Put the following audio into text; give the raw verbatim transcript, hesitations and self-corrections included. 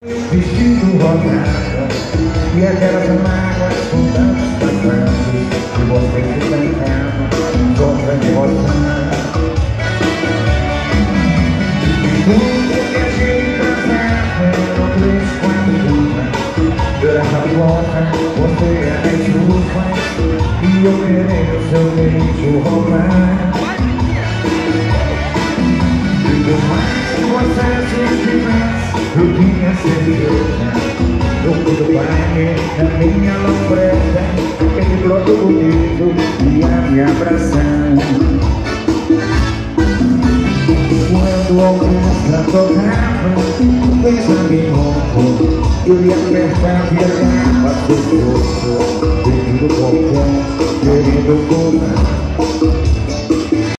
Vestido rodado e aquelas mágoas com tantos passantes que você se cantando contra de emoção. E tudo que a gente trazava no três, quatro, uma durante a porta, você é a chuva e eu querendo seu beijo roubar. E por mais que você se tivesse, eu tinha certeza, no fundo do baile, na minha lambreta, aquele broto bonito e a minha abração. Quando a orquestra tocava, pensando em ronco, eu ia apertar e olhava seu rosto, dentro do balcão, querendo pular.